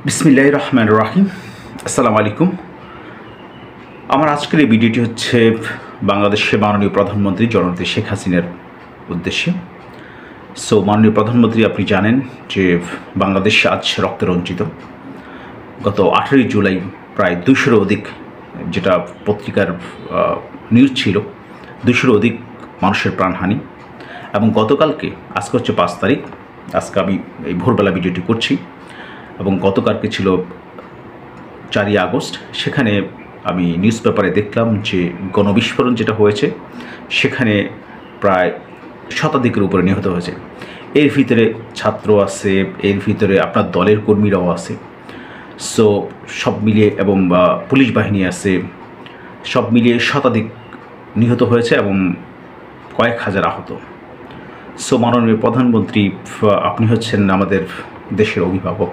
বিসমিল্লাহির রহমানির রহিম। আসসালামু আলাইকুম। আমার আজকের এই ভিডিওটি হচ্ছে বাংলাদেশের মাননীয় প্রধানমন্ত্রী জননেত্রী শেখ হাসিনার উদ্দেশ্যে। মাননীয় প্রধানমন্ত্রী, আপনি জানেন যে বাংলাদেশ আজ রক্তে রঞ্জিত। গত 18 জুলাই প্রায় 200-এর অধিক, যেটা পত্রিকার নিউজ ছিল, 200-এর অধিক মানুষের প্রাণহানি। এবং গতকালকে, আজকে হচ্ছে 5 তারিখ, আজকে আমি এই ভোরবেলা ভিডিওটি করছি, এবং গতকালকে ছিল 4ই আগস্ট। সেখানে আমি নিউজ পেপারে দেখলাম যে গণবিস্ফোরণ যেটা হয়েছে সেখানে প্রায় শতাধিকের উপরে নিহত হয়েছে। এর ভিতরে ছাত্র আছে, এর ভিতরে আপনার দলের কর্মীরাও আছে। সব মিলিয়ে, এবং পুলিশ বাহিনী আছে, সব মিলিয়ে শতাধিক নিহত হয়েছে এবং কয়েক হাজার আহত। মাননীয় প্রধানমন্ত্রী, আপনি হচ্ছেন আমাদের দেশের অভিভাবক।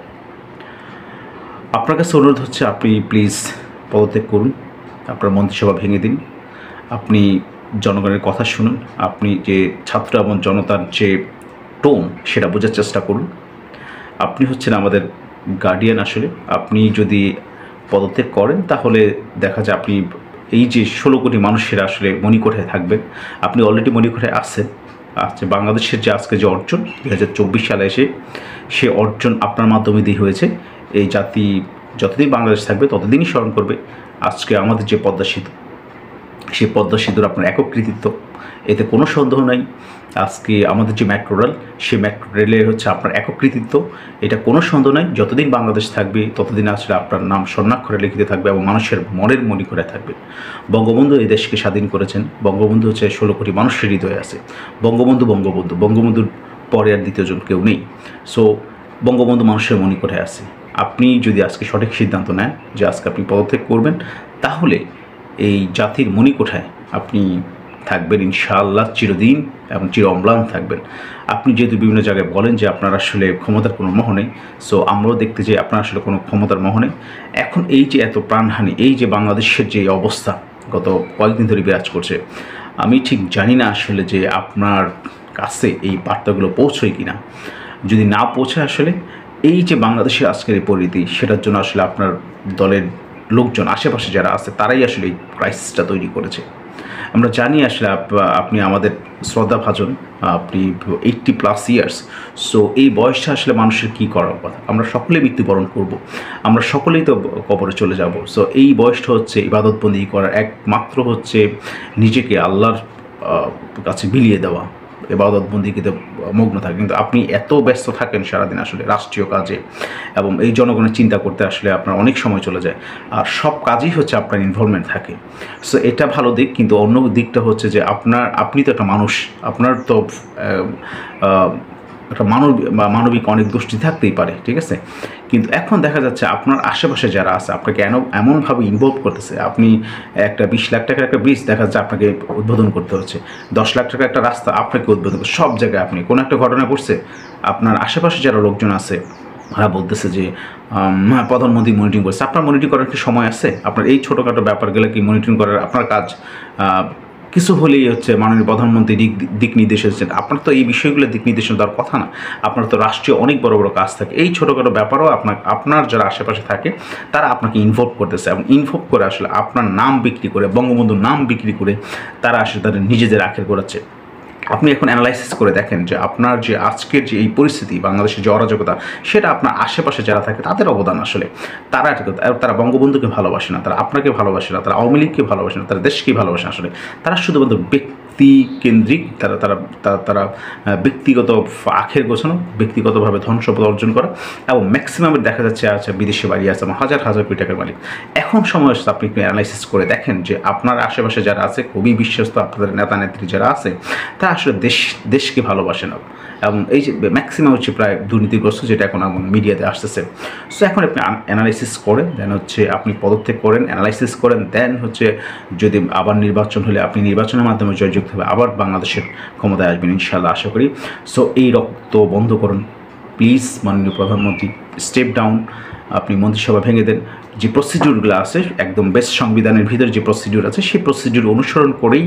আপনার কাছে অনুরোধ হচ্ছে, আপনি প্লিজ পদত্যাগ করুন, আপনার মন্ত্রিসভা ভেঙে দিন, আপনি জনগণের কথা শুনুন, আপনি যে ছাত্র এবং জনতার যে টোন সেটা বোঝার চেষ্টা করুন। আপনি হচ্ছেন আমাদের গার্ডিয়ান। আসলে আপনি যদি পদত্যাগ করেন তাহলে দেখা যায় আপনি এই যে 16 কোটি মানুষের আসলে মণিকোঠায় থাকবেন। আপনি অলরেডি মণিকোঠায় আছেন। বাংলাদেশের যে আজকে যে অর্জন 2024 সালে এসে, সে অর্জন আপনার মাধ্যমে দিয়ে হয়েছে। এই জাতি যতদিন বাংলাদেশ থাকবে ততদিনই স্মরণ করবে। আজকে আমাদের যে পদ্মা সেতু, সেই পদ্মা সেতুর আপনার একক কৃতিত্ব, এতে কোনো সন্দেহ নাই। আজকে আমাদের যে মেট্রো রেল, সেই মেট্রো রেলের হচ্ছে আপনার একক কৃতিত্ব, এটা কোনো সন্দেহ নাই। যতদিন বাংলাদেশ থাকবে ততদিন আসলে আপনার নাম স্বর্ণাক্ষরে লিখিত থাকবে এবং মানুষের মনের মণিকোঠে থাকবে। বঙ্গবন্ধু এই দেশকে স্বাধীন করেছেন। বঙ্গবন্ধু হচ্ছে 16 কোটি মানুষের হৃদয়ে আছে। বঙ্গবন্ধুর পরে আর দ্বিতীয়জন কেউ নেই। বঙ্গবন্ধু মানুষের মণিকোঠায় আছে। আপনি যদি আজকে সঠিক সিদ্ধান্ত নেন যে আজকে আপনি পদত্যাগ করবেন, তাহলে এই জাতির মণিকোঠায় আপনি থাকবেন ইনশাআল্লাহ চিরদিন এবং চির অম্লান থাকবেন। আপনি যেহেতু বিভিন্ন জায়গায় বলেন যে আপনার আসলে ক্ষমতার কোনো মোহ নেই, আমরাও দেখতে চাই আপনার আসলে কোনো ক্ষমতার মোহ নেই। এখন এই যে এত প্রাণহানি, এই যে বাংলাদেশের যে অবস্থা গত কয়েকদিন ধরে বিরাজ করছে, আমি ঠিক জানি না আসলে যে আপনার কাছে এই বার্তাগুলো পৌঁছয় কি না। যদি না পৌঁছায়, আসলে এই যে বাংলাদেশের আজকের এই পরিস্থিতি, সেটার জন্য আসলে আপনার দলের লোকজন, আশেপাশে যারা আছে, তারাই আসলে এই ক্রাইসিসটা তৈরি করেছে। আমরা জানি আসলে আপনি আমাদের শ্রদ্ধাভাজন, আপনি 80+ ইয়ার্স। এই বয়সটা আসলে মানুষের কী করার কথা? আমরা সকলে মৃত্যুবরণ করব, আমরা সকলেই তো কবরে চলে যাব। এই বয়সটা হচ্ছে ইবাদতবন্দি করার, একমাত্র হচ্ছে নিজেকে আল্লাহর কাছে বিলিয়ে দেওয়া, ইবাদতবন্দিতে মগ্ন থাকে। কিন্তু আপনি এত ব্যস্ত থাকেন সারাদিন আসলে রাষ্ট্রীয় কাজে, এবং এই জনগণের চিন্তা করতে আসলে আপনার অনেক সময় চলে যায়, আর সব কাজেই হচ্ছে আপনার ইনভলভমেন্ট থাকে। এটা ভালো দিক, কিন্তু অন্য দিকটা হচ্ছে যে আপনি তো একটা মানুষ, আপনার তো একটা মানবিক অনেক দোষটি থাকতেই পারে, ঠিক আছে। কিন্তু এখন দেখা যাচ্ছে আপনার আশেপাশে যারা আছে আপনাকে এমনভাবে ইনভলভ করতেছে। আপনি একটা 20 লাখ টাকার একটা ব্রিজ দেখা যাচ্ছে আপনাকে উদ্বোধন করতে হচ্ছে, 10 লাখ টাকার একটা রাস্তা আপনাকে উদ্বোধন করতে, সব জায়গায় আপনি কোনো একটা ঘটনা ঘটছে, আপনার আশেপাশে যারা লোকজন আছে তারা বলতেছে যে প্রধানমন্ত্রী মনিটরিং করছে। আপনার মনিটরিং করার কি সময় আছে? আপনার এই ছোটোখাটো ব্যাপারগুলো কি মনিটরিং করার আপনার কাজ? কিছু হলেই হচ্ছে মাননীয় প্রধানমন্ত্রী দিক নির্দেশ দিচ্ছেন। আপনার তো এই বিষয়গুলো দিক নির্দেশনা দেওয়ার কথা না। আপনার তো রাষ্ট্রীয় অনেক বড় বড় কাজ থাকে। এই ছোটোখাটো ব্যাপারও আপনার যারা আশেপাশে থাকে তারা আপনাকে ইনভলভ করতেছে, এবং ইনভলভ করে আসলে আপনার নাম বিক্রি করে, বঙ্গবন্ধুর নাম বিক্রি করে তারা আসলে তাদের নিজেদের আখের করাচ্ছে। আপনি এখন অ্যানালাইসিস করে দেখেন যে আপনার যে আজকের যে এই পরিস্থিতি, বাংলাদেশের যে অরাজকতা, সেটা আপনার আশেপাশে যারা থাকে তাদের অবদান। আসলে তারা বঙ্গবন্ধুকে ভালোবাসে না, তারা আপনাকে ভালোবাসে না, তারা আওয়ামী লীগকে ভালোবাসে না, তারা দেশকেই ভালোবাসে। আসলে তারা শুধুমাত্র ব্যক্তিকেন্দ্রিক, তারা ব্যক্তিগত আখের গোছানো, ব্যক্তিগতভাবে ধন সম্পদ অর্জন করা, এবং ম্যাক্সিমামের দেখা যাচ্ছে বিদেশে বাড়ি আছে, হাজার হাজার কোটি টাকার মালিক। এখন সময় হচ্ছে আপনি একটু অ্যানালাইসিস করে দেখেন যে আপনার আশেপাশে যারা আছে, খুবই বিশ্বস্ত আপনাদের নেতা নেত্রী যারা আছে, তারা আসলে দেশকে ভালোবাসে না, এবং এই যে ম্যাক্সিমাম হচ্ছে প্রায় দুর্নীতিগ্রস্ত, যেটা এখন মিডিয়াতে আসতেছে। এখন আপনি অ্যানালাইসিস করেন, দেন হচ্ছে আপনি পদত্যাগ করেন, অ্যানালাইসিস করেন, দেন হচ্ছে যদি আবার নির্বাচন হলে আপনি নির্বাচনের মাধ্যমে জয়যুক্ত হবে, আবার বাংলাদেশের ক্ষমতায় আসবেন ইনশাআল্লাহ, আশা করি। এই রক্ত বন্ধ করুন প্লিজ। মাননীয় প্রধানমন্ত্রী, স্টেপ ডাউন, আপনি মন্ত্রিসভা ভেঙে দেন। যে প্রসিডিউরগুলো আছে, একদম বেস্ট সংবিধানের ভিতরে যে প্রসিডিউর আছে, সেই প্রসিডিউর অনুসরণ করেই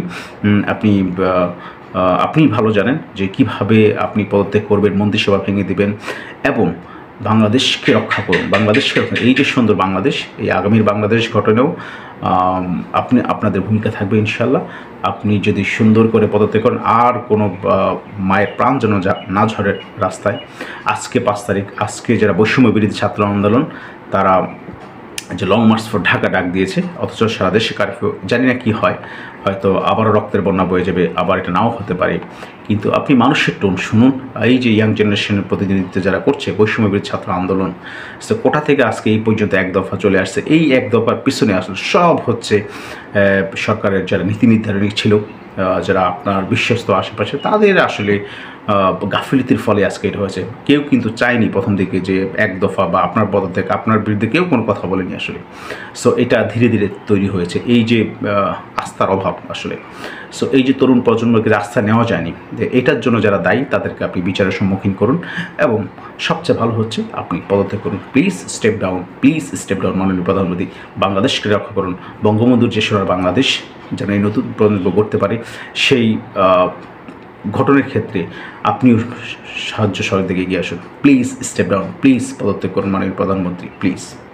আপনি ভালো জানেন যে কিভাবে আপনি পদত্যাগ করবেন, মন্ত্রিসভা ভেঙে দেবেন, এবং বাংলাদেশকে রক্ষা করুন, বাংলাদেশকে রক্ষা, এই যে সুন্দর বাংলাদেশ, এই আগামীর বাংলাদেশ গঠনেও আপনাদের ভূমিকা থাকবে ইনশাল্লাহ। আপনি যদি সুন্দর করে পদত্যাগ করেন, আর কোনো মায়ের প্রাণ যেন না ঝরে রাস্তায়। আজকে 5 তারিখ, আজকে যারা বৈষম্য বিরোধী ছাত্র আন্দোলন, তারা যে লং মার্চ ফর ঢাকা ডাক দিয়েছে, অথচ সারা দেশে কারফিউ, জানি না কী হয়, হয়তো আবারও রক্তের বন্যা বয়ে যাবে, আবার এটা নাও হতে পারে। কিন্তু আপনি মানুষের টোন শুনুন। এই যে ইয়াং জেনারেশনের প্রতিনিধিত্ব যারা করছে বৈষম্য বিরোধী ছাত্র আন্দোলন, সো কোটা থেকে আজকে এই পর্যন্ত এক দফা চলে আসছে। এই এক দফার পিছনে আসলে সব হচ্ছে সরকারের যারা নীতি নির্ধারণী ছিল, যারা আপনার বিশ্বস্ত আশেপাশে, তাদের আসলে গাফিলতির ফলে আজকে এটা হয়েছে। কেউ কিন্তু চায়নি প্রথম দিকে যে এক দফা বা আপনার পদত্যাগ, আপনার বিরুদ্ধে কেউ কোনো কথা বলেনি আসলে। সো এটা ধীরে ধীরে তৈরি হয়েছে, এই যে আস্থার অভাব আসলে। সো এই যে তরুণ প্রজন্মকে আস্থা নেওয়া যায়নি, যে এটার জন্য যারা দায়ী তাদেরকে আপনি বিচারের সম্মুখীন করুন, এবং সবচেয়ে ভালো হচ্ছে আপনি পদত্যাগ করুন। Please step down, please step down. মাননীয় প্রধানমন্ত্রী, বাংলাদেশকে রক্ষা করুন। বঙ্গবন্ধুর যে সোনার বাংলাদেশ যেন এই নতুন প্রজন্ম গড়তে পারে, সেই ঘটনার ক্ষেত্রে আপনিও সাহায্য সহযোগিতা এগিয়ে আসুন। প্লিজ স্টেপ ডাউন, প্লিজ পদত্যাগ করুন মাননীয় প্রধানমন্ত্রী, প্লিজ।